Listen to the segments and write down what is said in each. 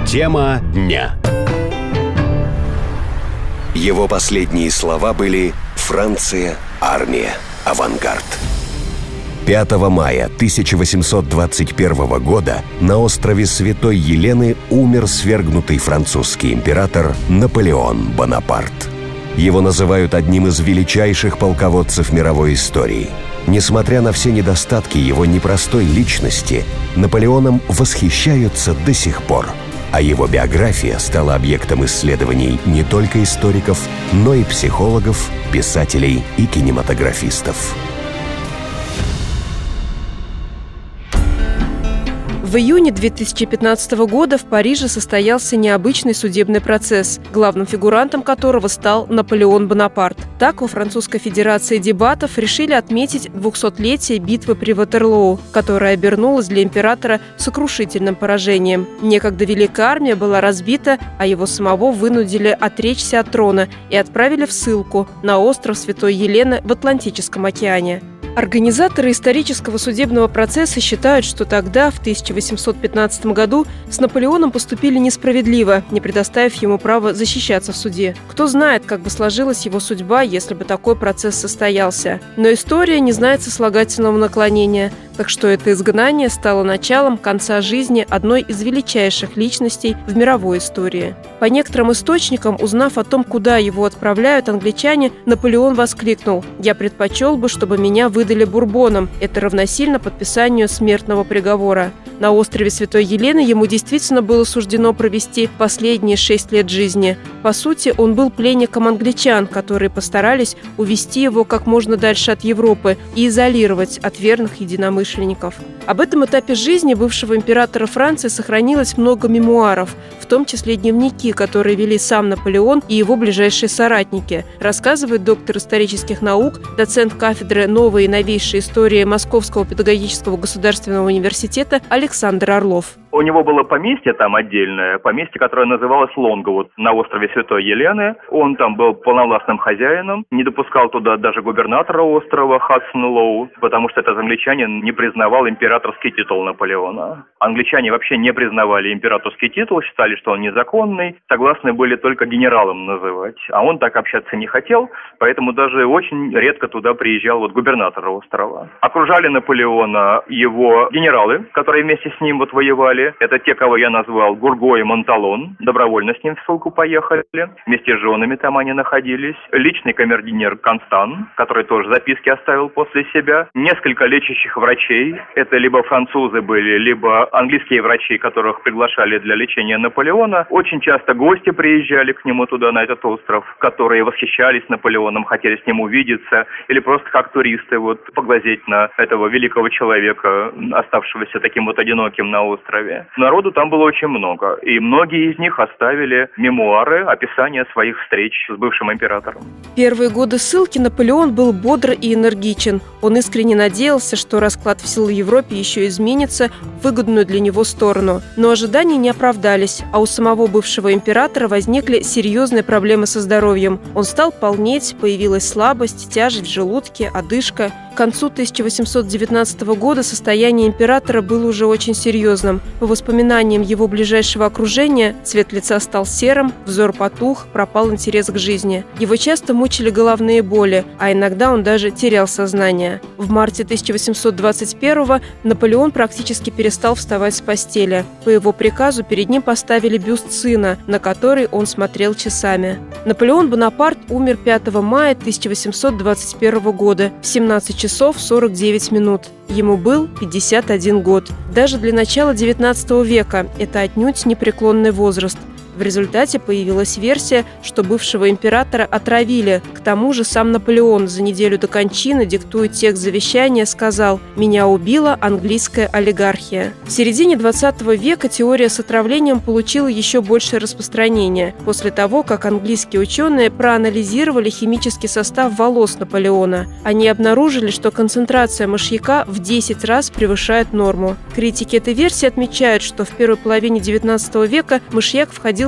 Тема дня. Его последние слова были «Франция, армия, авангард». 5 мая 1821 года на острове Святой Елены умер свергнутый французский император Наполеон Бонапарт. Его называют одним из величайших полководцев мировой истории. Несмотря на все недостатки его непростой личности, Наполеоном восхищаются до сих пор. А его биография стала объектом исследований не только историков, но и психологов, писателей и кинематографистов. В июне 2015 года в Париже состоялся необычный судебный процесс, главным фигурантом которого стал Наполеон Бонапарт. Так, во Французской Федерации дебатов решили отметить 200-летие битвы при Ватерлоо, которая обернулась для императора сокрушительным поражением. Некогда Великая армия была разбита, а его самого вынудили отречься от трона и отправили в ссылку на остров Святой Елены в Атлантическом океане. Организаторы исторического судебного процесса считают, что тогда, в 1815 году, с Наполеоном поступили несправедливо, не предоставив ему право защищаться в суде. Кто знает, как бы сложилась его судьба, если бы такой процесс состоялся. Но история не знает сослагательного наклонения, так что это изгнание стало началом конца жизни одной из величайших личностей в мировой истории. По некоторым источникам, узнав о том, куда его отправляют англичане, Наполеон воскликнул: «Я предпочел бы, чтобы меня выдали Бурбонам. Это равносильно подписанию смертного приговора». На острове Святой Елены ему действительно было суждено провести последние 6 лет жизни. По сути, он был пленником англичан, которые постарались увести его как можно дальше от Европы и изолировать от верных единомышленников. Об этом этапе жизни бывшего императора Франции сохранилось много мемуаров, в том числе дневники, которые вели сам Наполеон и его ближайшие соратники, рассказывает доктор исторических наук, доцент кафедры новой и новейшей истории Московского педагогического государственного университета Александр Орлов. У него было поместье там отдельное, поместье, которое называлось Лонгвуд на острове Святой Елены. Он там был полновластным хозяином, не допускал туда даже губернатора острова Хадсон Лоу, потому что этот англичанин не признавал императорский титул Наполеона. Англичане вообще не признавали императорский титул, считали, что он незаконный, согласны были только генералом называть. А он так общаться не хотел, поэтому даже очень редко туда приезжал губернатор острова. Окружали Наполеона его генералы, которые вместе с ним воевали. Это те, кого я назвал Гурго и Монталон. Добровольно с ним в ссылку поехали. Вместе с женами там они находились. Личный камердинер Констан, который тоже записки оставил после себя. Несколько лечащих врачей. Это либо французы были, либо английские врачи, которых приглашали для лечения Наполеона. Очень часто гости приезжали к нему туда, на этот остров, которые восхищались Наполеоном, хотели с ним увидеться. Или просто как туристы поглазеть на этого великого человека, оставшегося таким одиноким на острове. Народу там было очень много, и многие из них оставили мемуары, описания своих встреч с бывшим императором. Первые годы ссылки Наполеон был бодр и энергичен. Он искренне надеялся, что расклад сил в Европе еще изменится в выгодную для него сторону. Но ожидания не оправдались, а у самого бывшего императора возникли серьезные проблемы со здоровьем. Он стал полнеть, появилась слабость, тяжесть в желудке, одышка. К концу 1819 года состояние императора было уже очень серьезным. По воспоминаниям его ближайшего окружения, цвет лица стал серым, взор потух, пропал интерес к жизни. Его часто мучили головные боли, а иногда он даже терял сознание. В марте 1821-го Наполеон практически перестал вставать с постели. По его приказу перед ним поставили бюст сына, на который он смотрел часами. Наполеон Бонапарт умер 5 мая 1821 года в 17 часов 49 минут. Ему был 51 год. Даже для начала XIX века это отнюдь не преклонный возраст. В результате появилась версия, что бывшего императора отравили. К тому же сам Наполеон за неделю до кончины, диктуя текст завещания, сказал: «Меня убила английская олигархия». В середине XX века теория с отравлением получила еще большее распространение после того, как английские ученые проанализировали химический состав волос Наполеона. Они обнаружили, что концентрация мышьяка в 10 раз превышает норму. Критики этой версии отмечают, что в первой половине XIX века мышьяк входил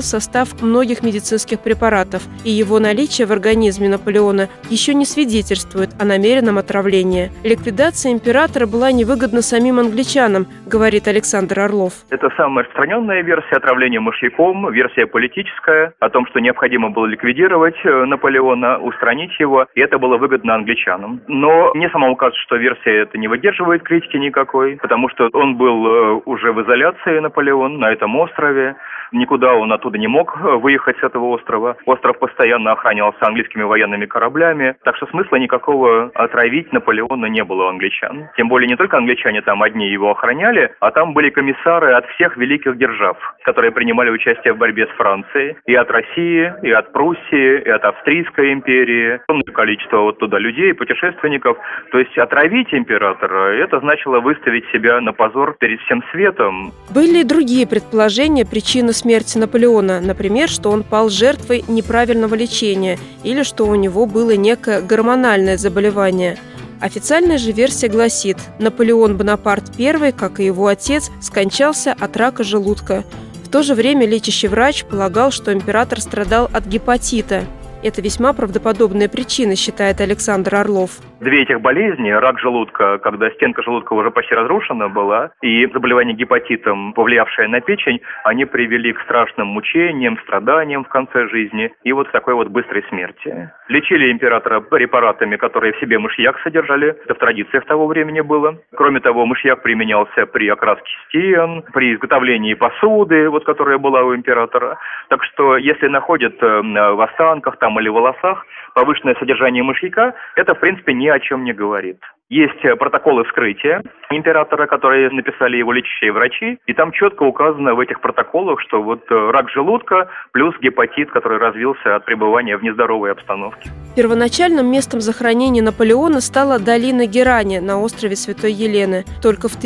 в состав многих медицинских препаратов, и его наличие в организме Наполеона еще не свидетельствует о намеренном отравлении. Ликвидация императора была невыгодна самим англичанам, говорит Александр Орлов. Это самая распространенная версия отравления мышьяком, версия политическая, о том, что необходимо было ликвидировать Наполеона, устранить его, и это было выгодно англичанам. Но мне самому кажется, что версия эта не выдерживает критики никакой, потому что он был уже в изоляции, Наполеон, на этом острове. Никуда он оттуда не мог выехать с этого острова. Остров постоянно охранялся английскими военными кораблями, так что смысла никакого отравить Наполеона не было у англичан. Тем более не только англичане там одни его охраняли, а там были комиссары от всех великих держав, которые принимали участие в борьбе с Францией. И от России, и от Пруссии, и от Австрийской империи. Огромное количество вот туда людей, путешественников. То есть отравить императора, это значило выставить себя на позор перед всем светом. Были и другие предположения причины смерти Наполеона, например, что он пал жертвой неправильного лечения или что у него было некое гормональное заболевание. Официальная же версия гласит, Наполеон Бонапарт I, как и его отец, скончался от рака желудка. В то же время лечащий врач полагал, что император страдал от гепатита. Это весьма правдоподобная причина, считает Александр Орлов. Две этих болезни, рак желудка, когда стенка желудка уже почти разрушена была, и заболевание гепатитом, повлиявшее на печень, они привели к страшным мучениям, страданиям в конце жизни и вот такой вот быстрой смерти. Лечили императора препаратами, которые в себе мышьяк содержали. Это в традициях того времени было. Кроме того, мышьяк применялся при окраске стен, при изготовлении посуды, вот которая была у императора. Так что, если находят в останках там или в волосах повышенное содержание мышьяка, это, в принципе, ни о чем не говорит. Есть протоколы вскрытия императора, которые написали его лечащие врачи, и там четко указано в этих протоколах, что вот рак желудка плюс гепатит, который развился от пребывания в нездоровой обстановке. Первоначальным местом захоронения Наполеона стала долина Герани на острове Святой Елены. Только в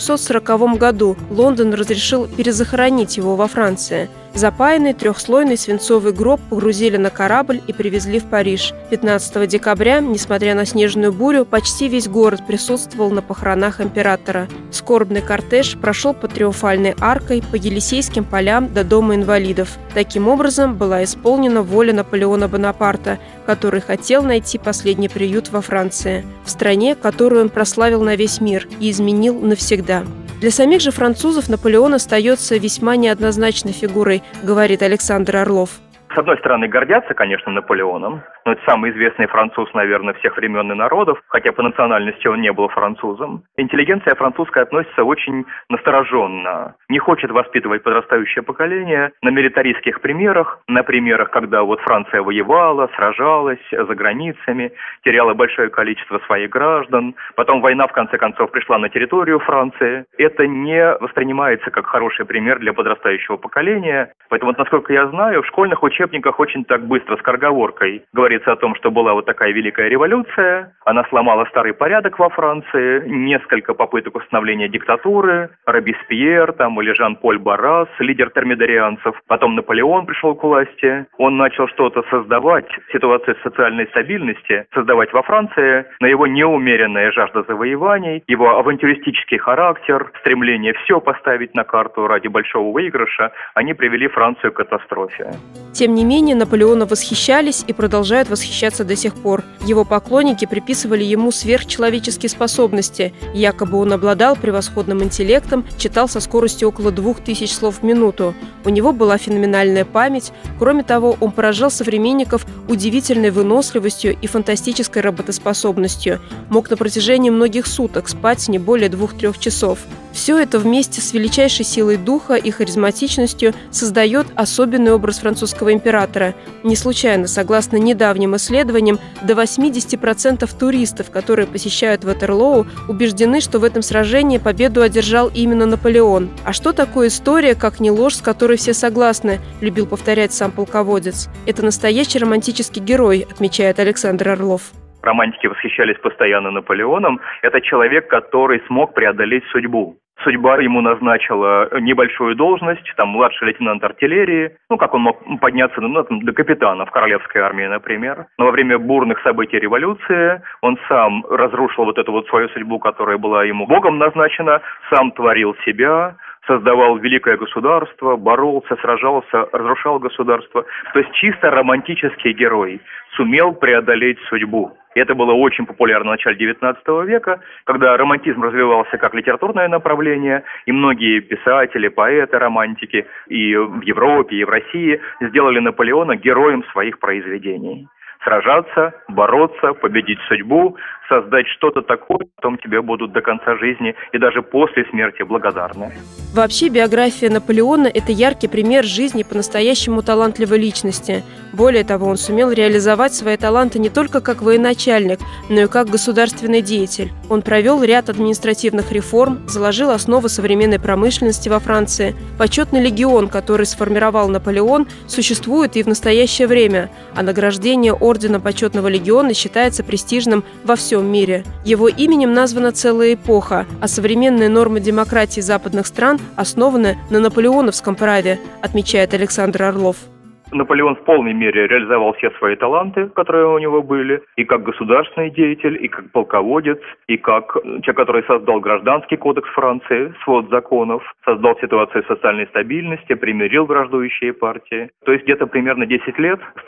1840 году Лондон разрешил перезахоронить его во Франции. Запаянный трехслойный свинцовый гроб погрузили на корабль и привезли в Париж. 15 декабря, несмотря на снежную бурю, почти весь город присутствовал на похоронах императора. Скорбный кортеж прошел по Триумфальной аркой, по Елисейским полям до Дома инвалидов. Таким образом, была исполнена воля Наполеона Бонапарта, который хотел найти последний приют во Франции, в стране, которую он прославил на весь мир и изменил навсегда. Для самих же французов Наполеон остается весьма неоднозначной фигурой, говорит Александр Орлов. С одной стороны, гордятся, конечно, Наполеоном, но это самый известный француз, наверное, всех времен и народов, хотя по национальности он не был французом. Интеллигенция французская относится очень настороженно, не хочет воспитывать подрастающее поколение на милитаристских примерах, на примерах, когда вот Франция воевала, сражалась за границами, теряла большое количество своих граждан, потом война, в конце концов, пришла на территорию Франции. Это не воспринимается как хороший пример для подрастающего поколения, поэтому, насколько я знаю, в школьных учебниках очень так быстро, скороговоркой, говорится о том, что была вот такая великая революция, она сломала старый порядок во Франции, несколько попыток установления диктатуры, Робеспьер там или Жан-Поль Баррас, лидер термидорианцев, потом Наполеон пришел к власти, он начал что-то создавать, ситуацию социальной стабильности создавать во Франции, но его неумеренная жажда завоеваний, его авантюристический характер, стремление все поставить на карту ради большого выигрыша, они привели Францию к катастрофе. Тем не менее, Наполеона восхищались и продолжают восхищаться до сих пор. Его поклонники приписывали ему сверхчеловеческие способности. Якобы он обладал превосходным интеллектом, читал со скоростью около 2000 слов в минуту. У него была феноменальная память. Кроме того, он поражал современников удивительной выносливостью и фантастической работоспособностью. Мог на протяжении многих суток спать не более 2-3 часов. Все это вместе с величайшей силой духа и харизматичностью создает особенный образ французского императора. Не случайно, согласно недавним исследованиям, до 80% туристов, которые посещают Ватерлоу, убеждены, что в этом сражении победу одержал именно Наполеон. А что такое история, как не ложь, с которой все согласны, любил повторять сам полководец. Это настоящий романтический герой, отмечает Александр Орлов. Романтики восхищались постоянно Наполеоном. Это человек, который смог преодолеть судьбу. Судьба ему назначила небольшую должность, там младший лейтенант артиллерии. Как он мог подняться до капитана в королевской армии, например. Но во время бурных событий революции он сам разрушил вот эту вот свою судьбу, которая была ему Богом назначена, сам творил себя, создавал великое государство, боролся, сражался, разрушал государство. То есть чисто романтический герой сумел преодолеть судьбу. И это было очень популярно в начале XIX века, когда романтизм развивался как литературное направление, и многие писатели, поэты, романтики и в Европе, и в России сделали Наполеона героем своих произведений. Сражаться, бороться, победить судьбу, создать что-то такое, потом тебе будут до конца жизни и даже после смерти благодарны. Вообще, биография Наполеона – это яркий пример жизни по-настоящему талантливой личности. Более того, он сумел реализовать свои таланты не только как военачальник, но и как государственный деятель. Он провел ряд административных реформ, заложил основы современной промышленности во Франции. Почетный легион, который сформировал Наполеон, существует и в настоящее время, а награждение ордена Почетного легиона считается престижным во всем мире. Его именем названа целая эпоха, а современные нормы демократии западных стран основаны на наполеоновском праве, отмечает Александр Орлов. Наполеон в полной мере реализовал все свои таланты, которые у него были, и как государственный деятель, и как полководец, и как человек, который создал гражданский кодекс Франции, свод законов, создал ситуацию социальной стабильности, примирил враждующие партии. То есть где-то примерно 10 лет, с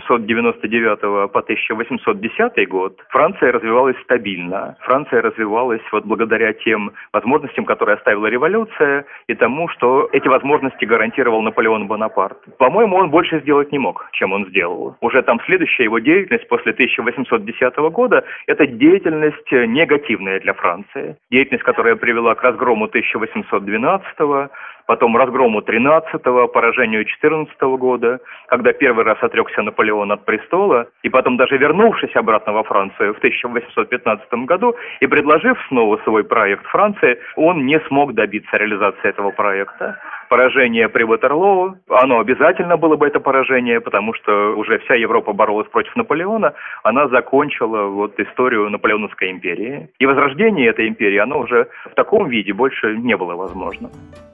1799 по 1810 год, Франция развивалась стабильно. Франция развивалась вот благодаря тем возможностям, которые оставила революция, и тому, что эти возможности гарантировал Наполеон Бонапарт. По-моему, он больше сделать не мог, чем он сделал. Уже там следующая его деятельность после 1810 года – это деятельность негативная для Франции. Деятельность, которая привела к разгрому 1812-го, потом разгрому 13-го, поражению 14-го года, когда первый раз отрекся Наполеон от престола, и потом даже вернувшись обратно во Францию в 1815 году и предложив снова свой проект Франции, он не смог добиться реализации этого проекта. Поражение при Ватерлоо, оно обязательно было бы это поражение, потому что уже вся Европа боролась против Наполеона, она закончила вот историю Наполеоновской империи. И возрождение этой империи, оно уже в таком виде больше не было возможно.